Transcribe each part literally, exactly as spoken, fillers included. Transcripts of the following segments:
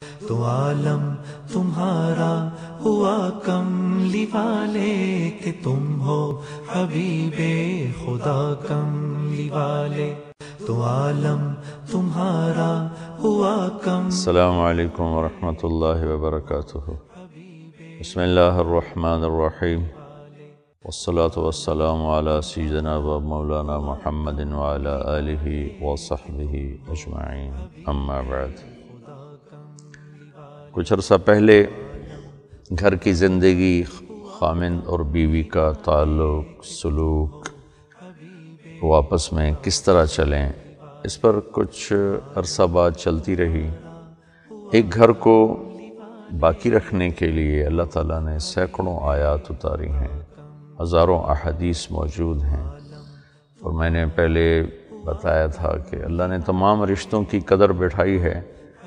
تو عالم تمہارا ہوا کملی والے کہ تم ہو حبیب خدا کملی والے، تو عالم تمہارا ہوا کم۔ السلام علیکم ورحمۃ اللہ وبرکاتہ۔ بسم اللہ الرحمن الرحیم، والصلاة والسلام علی سیدنا و مولانا محمد وعلی آلہ وصحبہ اجمعین، اما بعد۔ کچھ عرصہ پہلے گھر کی زندگی، خامند اور بیوی کا تعلق، سلوک، وہ آپس میں کس طرح چلیں، اس پر کچھ عرصہ بعد چلتی رہی۔ ایک گھر کو باقی رکھنے کے لیے اللہ تعالیٰ نے سینکڑوں آیات اتاری ہیں، ہزاروں احادیث موجود ہیں، اور میں نے پہلے بتایا تھا کہ اللہ نے تمام رشتوں کی قدر بٹھائی ہے،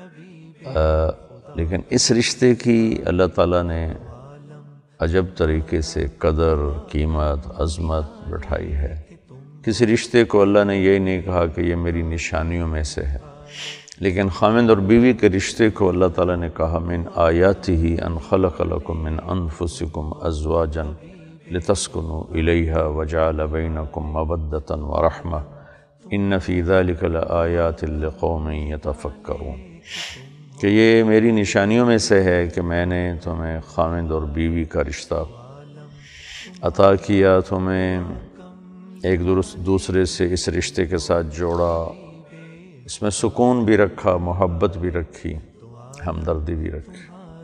لیکن اس رشتے کی اللہ تعالیٰ نے عجب طریقے سے قدر، قیمت، عظمت بٹھائی ہے۔ کسی رشتے کو اللہ نے یہ نہیں کہا کہ یہ میری نشانیوں میں سے ہے، لیکن خامند اور بیوی کے رشتے کو اللہ تعالیٰ نے کہا من آیاتہ ان خلق لکم من انفسکم ازواجا لتسکنوا الیہا وجعل بینکم مودۃ ورحمۃ ان فی ذلک لآیات لقوم یتفکرون، کہ یہ میری نشانیوں میں سے ہے کہ میں نے تمہیں خامند اور بیوی کا رشتہ عطا کیا، تمہیں ایک دوسرے سے اس رشتے کے ساتھ جوڑا، اس میں سکون بھی رکھا، محبت بھی رکھی، ہمدردی بھی رکھی۔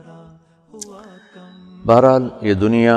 بہرحال یہ دنیا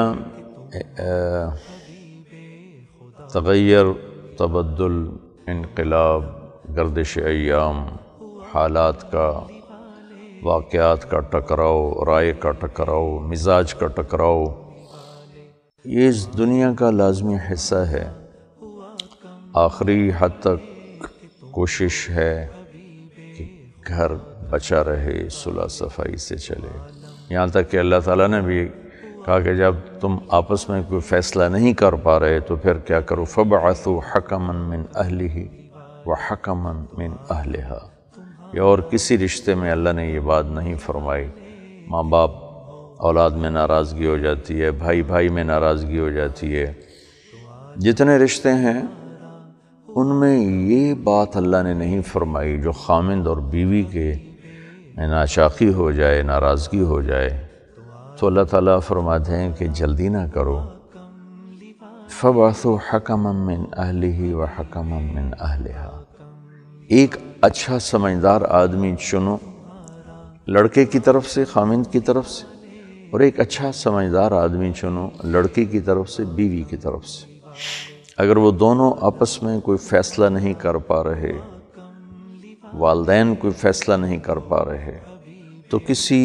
تغیر، تبدل، انقلاب، گردش ایام، حالات کا، واقعات کا ٹکراؤ، رائے کا ٹکراؤ، مزاج کا ٹکراؤ، یہ اس دنیا کا لازمی حصہ ہے۔ آخری حد تک کوشش ہے کہ گھر بچا رہے، صلح صفائی سے چلے، یہاں تک کہ اللہ تعالیٰ نے بھی کہا کہ جب تم آپس میں کوئی فیصلہ نہیں کر پا رہے تو پھر کیا کرو، فَبْعَثُوا حَكَمًا مِّنْ أَهْلِهِ وَحَكَمًا مِّنْ أَهْلِهَا۔ یا اور کسی رشتے میں اللہ نے یہ بات نہیں فرمائی۔ ماں باپ اولاد میں ناراضگی ہو جاتی ہے، بھائی بھائی میں ناراضگی ہو جاتی ہے، جتنے رشتے ہیں ان میں یہ بات اللہ نے نہیں فرمائی جو خامند اور بیوی کے میں ناچاقی ہو جائے، ناراضگی ہو جائے تو اللہ تعالیٰ فرماتے ہیں کہ جلدی نہ کرو، فَبْعَثُوا حَكَمًا مِّنْ أَهْلِهِ وَحَكَمًا مِّنْ أَهْلِهَا۔ ایک اچھا سمجھدار آدمی چنو لڑکے کی طرف سے، خامند کی طرف سے، اور ایک اچھا سمجھدار آدمی چنو لڑکی کی طرف سے، بیوی کی طرف سے۔ اگر وہ دونوں آپس میں کوئی فیصلہ نہیں کر پا رہے، والدین کوئی فیصلہ نہیں کر پا رہے، تو کسی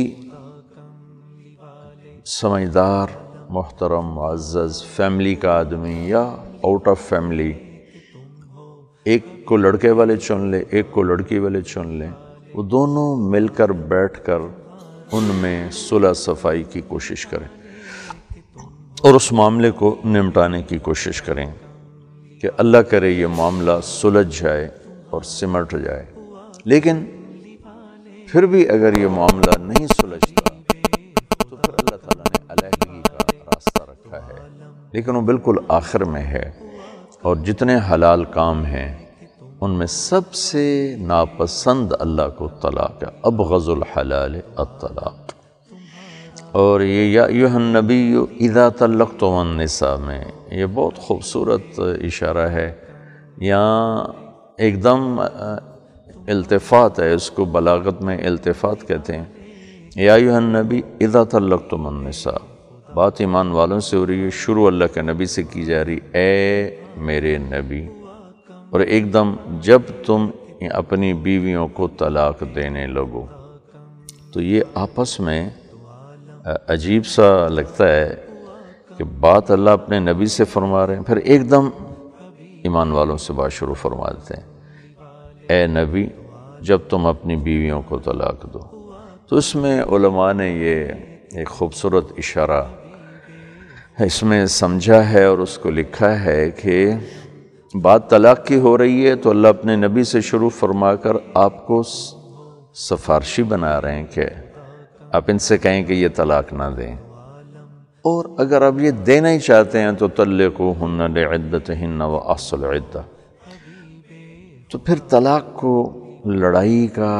سمجھدار، محترم، معزز فیملی کا آدمی یا آؤٹ آف فیملی ایک کو لڑکے والے چن لے، ایک کو لڑکی والے چن لیں، وہ دونوں مل کر بیٹھ کر ان میں صلح صفائی کی کوشش کریں اور اس معاملے کو نمٹانے کی کوشش کریں کہ اللہ کرے یہ معاملہ سلجھ جائے اور سمٹ جائے۔ لیکن پھر بھی اگر یہ معاملہ نہیں سلجھتا تو پھر اللہ تعالیٰ نے علیحدگی کا راستہ رکھا ہے، لیکن وہ بالکل آخر میں ہے۔ اور جتنے حلال کام ہیں ان میں سب سے ناپسند اللہ کو طلاق ہے، ابغض الحلال الطلاق۔ اور یہ یا ایھا النبی اذا طلقتم النساء میں یہ بہت خوبصورت اشارہ ہے، یہاں ایک دم التفات ہے، اس کو بلاغت میں التفات کہتے ہیں۔ یا ایھا النبی اذا طلقتم النساء، بات ایمان والوں سے ہو رہی ہے، شروع اللہ کے نبی سے کی جا رہی، اے میرے نبی، اور ایک دم جب تم اپنی بیویوں کو طلاق دینے لگو، تو یہ آپس میں عجیب سا لگتا ہے کہ بات اللہ اپنے نبی سے فرما رہے ہیں، پھر ایک دم ایمان والوں سے بات شروع فرما دیتے ہیں، اے نبی جب تم اپنی بیویوں کو طلاق دو۔ تو اس میں علماء نے یہ ایک خوبصورت اشارہ اس میں سمجھا ہے اور اس کو لکھا ہے کہ بات طلاق کی ہو رہی ہے تو اللہ اپنے نبی سے شروع فرما کر آپ کو سفارشی بنا رہے ہیں کہ آپ ان سے کہیں کہ یہ طلاق نہ دیں، اور اگر آپ یہ دینا ہی چاہتے ہیں تو طلقوہن لعدتہن واحصوا العدہ، تو پھر طلاق کو لڑائی کا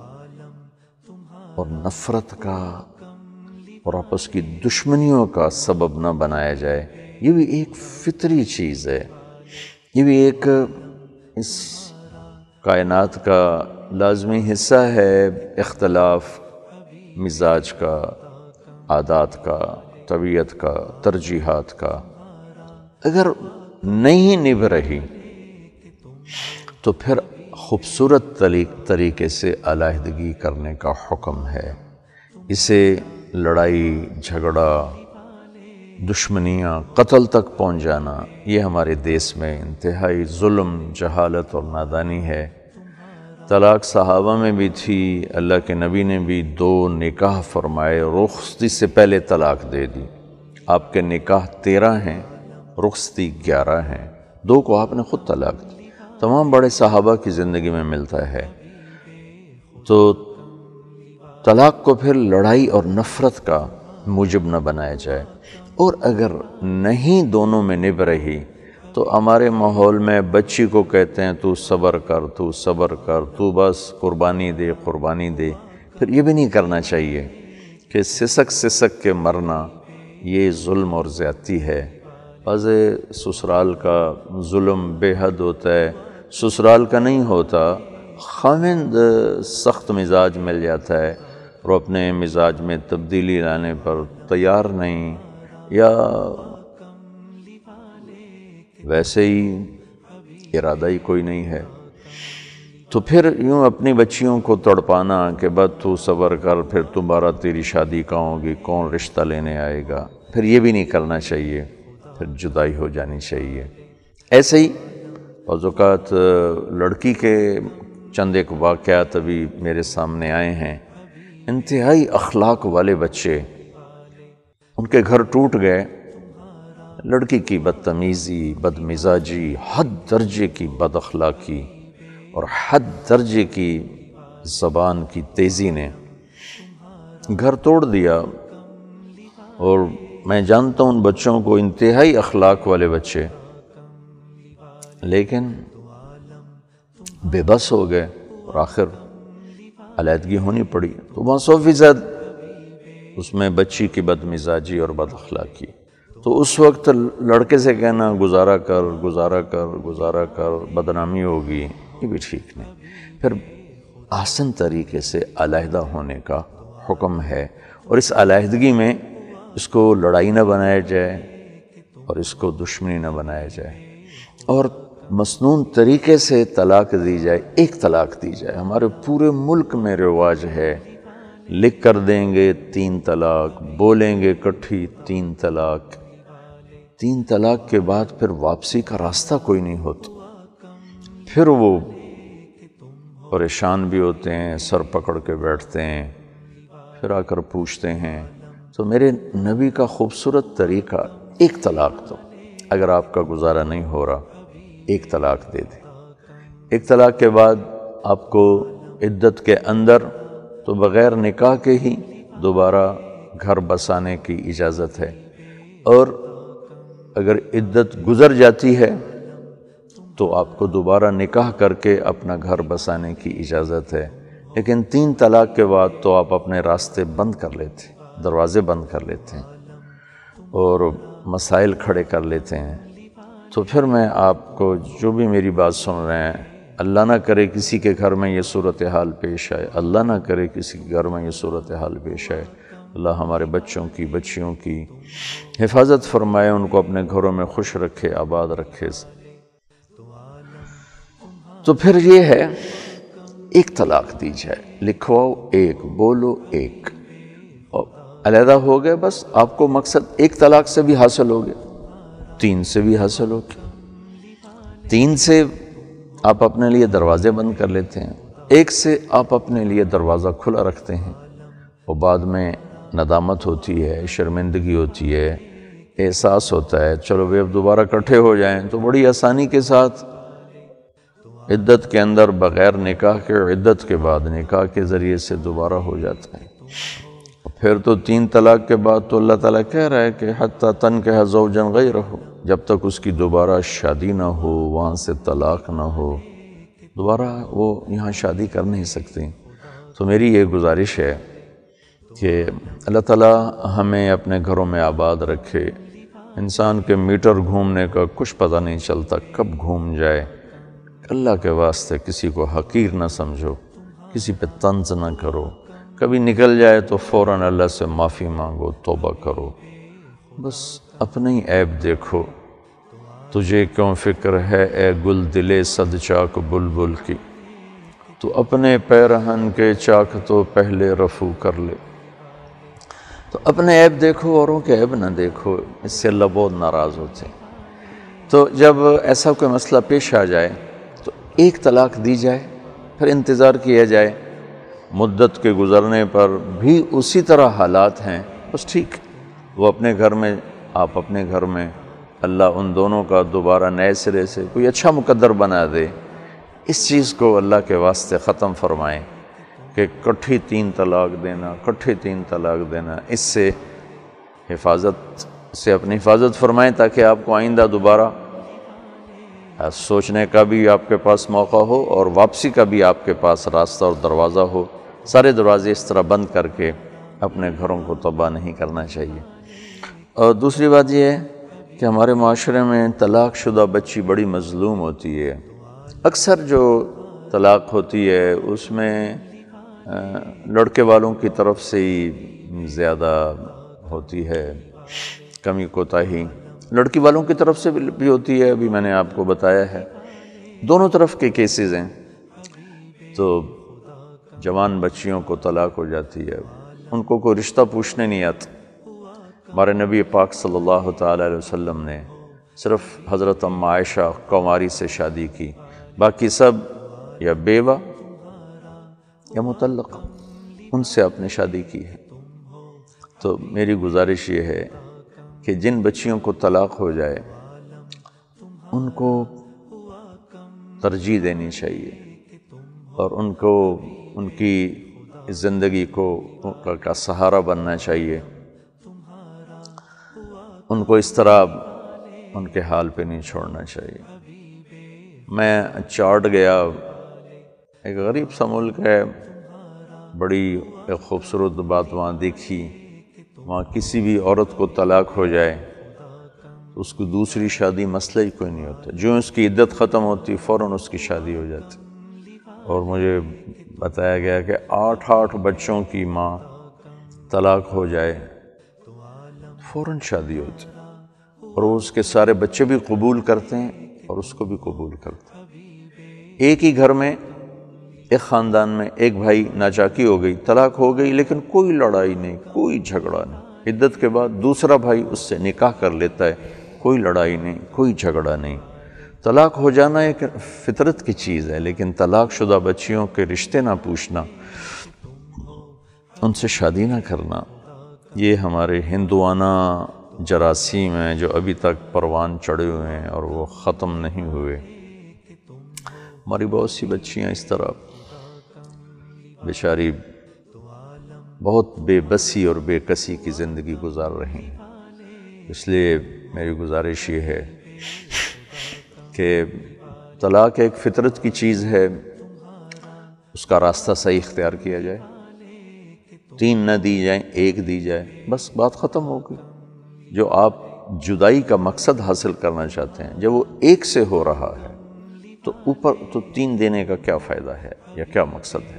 اور نفرت کا اور آپس کی دشمنیوں کا سبب نہ بنایا جائے۔ یہ بھی ایک فطری چیز ہے، یہ بھی ایک اس کائنات کا لازمی حصہ ہے، اختلاف مزاج کا، عادات کا، طبیعت کا، ترجیحات کا۔ اگر نہیں نبھ رہی تو پھر خوبصورت طریقے سے علیحدگی کرنے کا حکم ہے۔ اسے لڑائی جھگڑا، دشمنیاں، قتل تک پہنچ جانا، یہ ہمارے دیس میں انتہائی ظلم، جہالت اور نادانی ہے۔ طلاق صحابہ میں بھی تھی، اللہ کے نبی نے بھی دو نکاح فرمائے، رخصتی سے پہلے طلاق دے دی۔ آپ کے نکاح تیرہ ہیں، رخصتی گیارہ ہیں، دو کو آپ نے خود طلاق دی۔ تمام بڑے صحابہ کی زندگی میں ملتا ہے۔ تو طلاق کو پھر لڑائی اور نفرت کا موجب نہ بنایا جائے، اور اگر نہیں دونوں میں نبھ رہی تو ہمارے ماحول میں بچی کو کہتے ہیں تو صبر کر، تو صبر کر، تو بس قربانی دے قربانی دے۔ پھر یہ بھی نہیں کرنا چاہیے کہ سسک سسک کے مرنا، یہ ظلم اور زیادتی ہے۔ بعض سسرال کا ظلم بے حد ہوتا ہے، سسرال کا نہیں ہوتا، خاوند سخت مزاج مل جاتا ہے اور اپنے مزاج میں تبدیلی لانے پر تیار نہیں، یا ویسے ہی ارادہ ہی کوئی نہیں ہے، تو پھر یوں اپنی بچیوں کو تڑپانا کہ بس تو صبر کر، پھر تمہارا تیری شادی کہاں ہوگی، کون رشتہ لینے آئے گا، پھر یہ بھی نہیں کرنا چاہیے، پھر جدائی ہو جانی چاہیے۔ ایسے ہی بعض اوقات لڑکی کے چند ایک واقعات ابھی میرے سامنے آئے ہیں، انتہائی اخلاق والے بچے، ان کے گھر ٹوٹ گئے، لڑکی کی بدتمیزی، بد مزاجی، حد درجے کی بد اخلاقی اور حد درجے کی زبان کی تیزی نے گھر توڑ دیا۔ اور میں جانتا ہوں ان بچوں کو، انتہائی اخلاق والے بچے، لیکن بے بس ہو گئے اور آخر علیحدگی ہونی پڑی۔ تو وہاں سو فیصد اس میں بچی کی بد مزاجی اور بد اخلاقی، تو اس وقت لڑکے سے کہنا گزارا کر گزارا کر گزارا کر، بدنامی ہوگی، یہ بھی ٹھیک نہیں۔ پھر آسن طریقے سے علیحدہ ہونے کا حکم ہے، اور اس علیحدگی میں اس کو لڑائی نہ بنایا جائے اور اس کو دشمنی نہ بنایا جائے، اور مسنون طریقے سے طلاق دی جائے، ایک طلاق دی جائے۔ ہمارے پورے ملک میں رواج ہے، لکھ کر دیں گے تین طلاق، بولیں گے کٹھی تین طلاق، تین طلاق کے بعد پھر واپسی کا راستہ کوئی نہیں ہوتا، پھر وہ پریشان بھی ہوتے ہیں، سر پکڑ کے بیٹھتے ہیں، پھر آ کر پوچھتے ہیں۔ تو میرے نبی کا خوبصورت طریقہ، ایک طلاق دو، اگر آپ کا گزارا نہیں ہو رہا ایک طلاق دے دیں۔ ایک طلاق کے بعد آپ کو عدت کے اندر تو بغیر نکاح کے ہی دوبارہ گھر بسانے کی اجازت ہے، اور اگر عدت گزر جاتی ہے تو آپ کو دوبارہ نکاح کر کے اپنا گھر بسانے کی اجازت ہے۔ لیکن تین طلاق کے بعد تو آپ اپنے راستے بند کر لیتے ہیں، دروازے بند کر لیتے ہیں اور مسائل کھڑے کر لیتے ہیں۔ تو پھر میں آپ کو جو بھی میری بات سن رہے ہیں، اللہ نہ کرے کسی کے گھر میں یہ صورتحال پیش آئے، اللہ نہ کرے کسی کے گھر میں یہ صورتحال پیش آئے، اللہ ہمارے بچوں کی، بچیوں کی حفاظت فرمائے، ان کو اپنے گھروں میں خوش رکھے، آباد رکھے۔ تو پھر یہ ہے، ایک طلاق دی جائے، لکھواؤ ایک، بولو ایک، اور علیحدہ ہو گئے، بس آپ کو مقصد ایک طلاق سے بھی حاصل ہو گیا، تین سے بھی حاصل ہو گیا۔ تین سے آپ اپنے لیے دروازے بند کر لیتے ہیں، ایک سے آپ اپنے لیے دروازہ کھلا رکھتے ہیں، اور بعد میں ندامت ہوتی ہے، شرمندگی ہوتی ہے، احساس ہوتا ہے چلو بھئی اب دوبارہ اکٹھے ہو جائیں، تو بڑی آسانی کے ساتھ عدت کے اندر بغیر نکاح کے، عدت کے بعد نکاح کے ذریعے سے دوبارہ ہو جاتا ہے۔ پھر تو تین طلاق کے بعد تو اللہ تعالیٰ کہہ رہا ہے کہ حتیٰ تنکح زوجا غیرہ، جب تک اس کی دوبارہ شادی نہ ہو، وہاں سے طلاق نہ ہو، دوبارہ وہ یہاں شادی کر نہیں سکتی۔ تو میری یہ گزارش ہے کہ اللہ تعالیٰ ہمیں اپنے گھروں میں آباد رکھے۔ انسان کے میٹر گھومنے کا کچھ پتہ نہیں چلتا، کب گھوم جائے۔ اللہ کے واسطے کسی کو حقیر نہ سمجھو، کسی پہ طنز نہ کرو، کبھی نکل جائے تو فوراً اللہ سے معافی مانگو، توبہ کرو، بس اپنے ہی عیب دیکھو۔ تجھے کیوں فکر ہے اے گل دلے صد چاک بلبل کی، تو اپنے پیرہن کے چاک تو پہلے رفو کر لے۔ تو اپنے عیب دیکھو، اوروں کے عیب نہ دیکھو، اس سے اللہ بہت ناراض ہوتے ہیں۔ تو جب ایسا کوئی مسئلہ پیش آ جائے تو ایک طلاق دی جائے، پھر انتظار کیا جائے، مدت کے گزرنے پر بھی اسی طرح حالات ہیں، بس ٹھیک، وہ اپنے گھر میں، آپ اپنے گھر میں، اللہ ان دونوں کا دوبارہ نئے سرے سے کوئی اچھا مقدر بنا دے۔ اس چیز کو اللہ کے واسطے ختم فرمائیں کہ کٹھی تین طلاق دینا، کٹھی تین طلاق دینا، اس سے حفاظت سے اپنی حفاظت فرمائیں تاکہ آپ کو آئندہ دوبارہ سوچنے کا بھی آپ کے پاس موقع ہو اور واپسی کا بھی آپ کے پاس راستہ اور دروازہ ہو۔ سارے دروازے اس طرح بند کر کے اپنے گھروں کو تباہ نہیں کرنا چاہیے۔ اور دوسری بات یہ ہے کہ ہمارے معاشرے میں طلاق شدہ بچی بڑی مظلوم ہوتی ہے۔ اکثر جو طلاق ہوتی ہے اس میں لڑکے والوں کی طرف سے ہی زیادہ ہوتی ہے کمی کوتاہی، لڑکی والوں کی طرف سے بھی ہوتی ہے، ابھی میں نے آپ کو بتایا ہے، دونوں طرف کے کیسز ہیں۔ تو جوان بچیوں کو طلاق ہو جاتی ہے، ان کو کوئی رشتہ پوچھنے نہیں آتا۔ ہمارے نبی پاک صلی اللہ تعالیٰ علیہ وسلم نے صرف حضرت ام عائشہ کنواری سے شادی کی، باقی سب یا بیوہ یا مطلق، ان سے آپ نے شادی کی ہے۔ تو میری گزارش یہ ہے کہ جن بچیوں کو طلاق ہو جائے ان کو ترجیح دینی چاہیے اور ان کو ان کی زندگی کو کا سہارا بننا چاہیے۔ ان کو اس طرح ان کے حال پہ نہیں چھوڑنا چاہیے۔ میں چاٹ گیا، ایک غریب سا ملک ہے، بڑی ایک خوبصورت بات وہاں دیکھی، وہاں کسی بھی عورت کو طلاق ہو جائے تو اس کو دوسری شادی مسئلہ ہی کوئی نہیں ہوتا، جو اس کی عدت ختم ہوتی فوراً اس کی شادی ہو جاتی۔ اور مجھے بتایا گیا کہ آٹھ آٹھ بچوں کی ماں طلاق ہو جائے فوراً شادی ہوتی، اور وہ اس کے سارے بچے بھی قبول کرتے ہیں اور اس کو بھی قبول کرتے ہیں۔ ایک ہی گھر میں، ایک خاندان میں ایک بھائی ناچاکی ہو گئی، طلاق ہو گئی، لیکن کوئی لڑائی نہیں، کوئی جھگڑا نہیں۔ عدت کے بعد دوسرا بھائی اس سے نکاح کر لیتا ہے، کوئی لڑائی نہیں، کوئی جھگڑا نہیں۔ طلاق ہو جانا ایک فطرت کی چیز ہے، لیکن طلاق شدہ بچیوں کے رشتے نہ پوچھنا، ان سے شادی نہ کرنا، یہ ہمارے ہندوانہ جراثیم ہیں جو ابھی تک پروان چڑھے ہوئے ہیں اور وہ ختم نہیں ہوئے۔ ہماری بہت سی بچیاں اس طرح بیچاری بہت بے بسی اور بے کسی کی زندگی گزار رہی ہیں۔ اس لیے میری گزارش یہ ہے کہ طلاق ایک فطرت کی چیز ہے، اس کا راستہ صحیح اختیار کیا جائے، تین نہ دی جائیں، ایک دی جائے، بس بات ختم ہو گئی۔ جو آپ جدائی کا مقصد حاصل کرنا چاہتے ہیں، جب وہ ایک سے ہو رہا ہے تو اوپر تو تین دینے کا کیا فائدہ ہے یا کیا مقصد ہے؟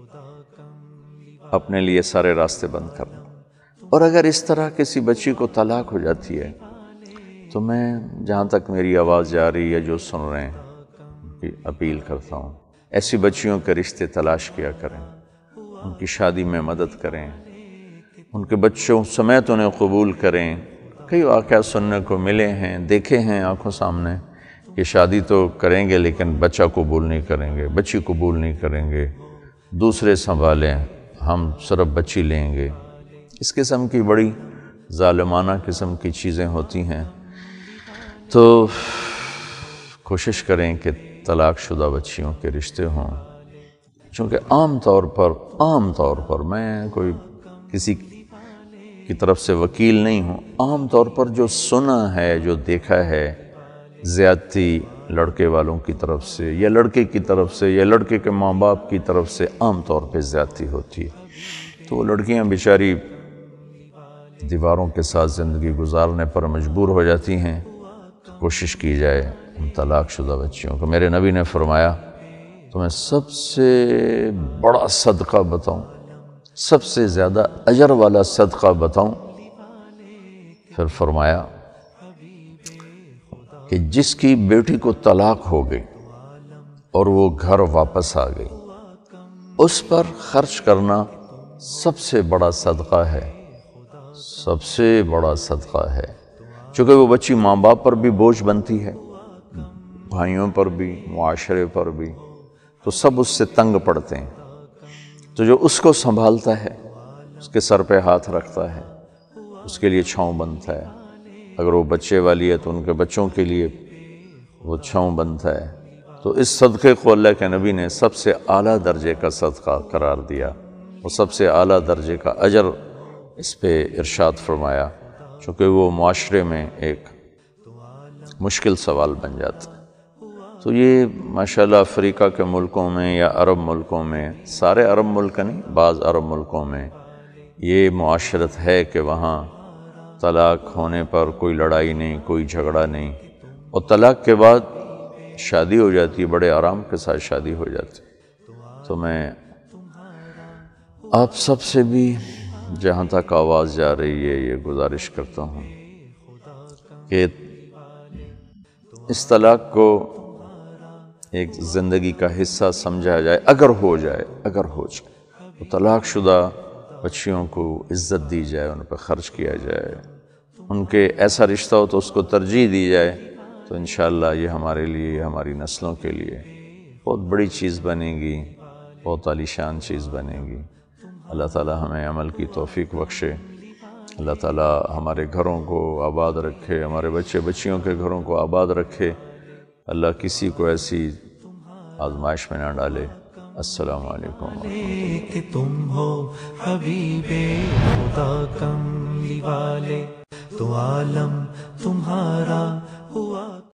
اپنے لیے سارے راستے بند کرنا۔ اور اگر اس طرح کسی بچی کو طلاق ہو جاتی ہے تو میں جہاں تک میری آواز جا رہی ہے، جو سن رہے ہیں، اپیل کرتا ہوں، ایسی بچیوں کے رشتے تلاش کیا کریں، ان کی شادی میں مدد کریں، ان کے بچوں سمیت انہیں قبول کریں۔ کئی واقعات سننے کو ملے ہیں، دیکھے ہیں آنکھوں سامنے کہ شادی تو کریں گے لیکن بچہ قبول نہیں کریں گے، بچی قبول نہیں کریں گے، دوسرے سنبھالیں، ہم صرف بچی لیں گے۔ اس قسم کی بڑی ظالمانہ قسم کی چیزیں ہوتی ہیں۔ تو کوشش کریں کہ طلاق شدہ بچیوں کے رشتے ہوں، چونکہ عام طور پر عام طور پر میں کوئی کسی کی طرف سے وکیل نہیں ہوں، عام طور پر جو سنا ہے، جو دیکھا ہے، زیادتی لڑکے والوں کی طرف سے یا لڑکے کی طرف سے یا لڑکے کے ماں باپ کی طرف سے عام طور پہ زیادتی ہوتی ہے، تو وہ لڑکیاں بیچاری دیواروں کے ساتھ زندگی گزارنے پر مجبور ہو جاتی ہیں۔ تو کوشش کی جائے ان طلاق شدہ بچیوں کو۔ میرے نبی نے فرمایا تمہیں سب سے بڑا صدقہ بتاؤں، سب سے زیادہ اجر والا صدقہ بتاؤں؟ پھر فرمایا کہ جس کی بیٹی کو طلاق ہو گئی اور وہ گھر واپس آ گئی، اس پر خرچ کرنا سب سے بڑا صدقہ ہے، سب سے بڑا صدقہ ہے، چونکہ وہ بچی ماں باپ پر بھی بوجھ بنتی ہے، بھائیوں پر بھی، معاشرے پر بھی، تو سب اس سے تنگ پڑتے ہیں، تو جو اس کو سنبھالتا ہے، اس کے سر پہ ہاتھ رکھتا ہے، اس کے لیے چھاؤں بنتا ہے، اگر وہ بچے والی ہے تو ان کے بچوں کے لیے وہ چھاؤں بنتا ہے، تو اس صدقے کو اللہ کے نبی نے سب سے اعلیٰ درجے کا صدقہ قرار دیا، اور سب سے اعلیٰ درجے کا اجر اس پہ ارشاد فرمایا، چونکہ وہ معاشرے میں ایک مشکل سوال بن جاتا ہے۔ تو یہ ماشاءاللہ افریقہ کے ملکوں میں یا عرب ملکوں میں، سارے عرب ملک نہیں، بعض عرب ملکوں میں یہ معاشرت ہے کہ وہاں طلاق ہونے پر کوئی لڑائی نہیں، کوئی جھگڑا نہیں، اور طلاق کے بعد شادی ہو جاتی ہے، بڑے آرام کے ساتھ شادی ہو جاتی ہے۔ تو میں آپ سب سے بھی جہاں تک آواز جا رہی ہے یہ گزارش کرتا ہوں کہ اس طلاق کو ایک زندگی کا حصہ سمجھا جائے، اگر ہو جائے اگر ہو جائے تو طلاق شدہ بچیوں کو عزت دی جائے، ان پہ خرچ کیا جائے، ان کے ایسا رشتہ ہو تو اس کو ترجیح دی جائے، تو انشاءاللہ یہ ہمارے لیے، یہ ہماری نسلوں کے لیے بہت بڑی چیز بنے گی، بہت عالی شان چیز بنے گی۔ اللہ تعالی ہمیں عمل کی توفیق بخشے، اللہ تعالی ہمارے گھروں کو آباد رکھے، ہمارے بچے بچیوں کے گھروں کو آباد رکھے، اللہ کسی کو ایسی آزمائش میں نہ ڈالے۔ السلام علیکم۔ کہ تم ہو حبیب خدا کملی والے، تو عالم تمہارا ہوا۔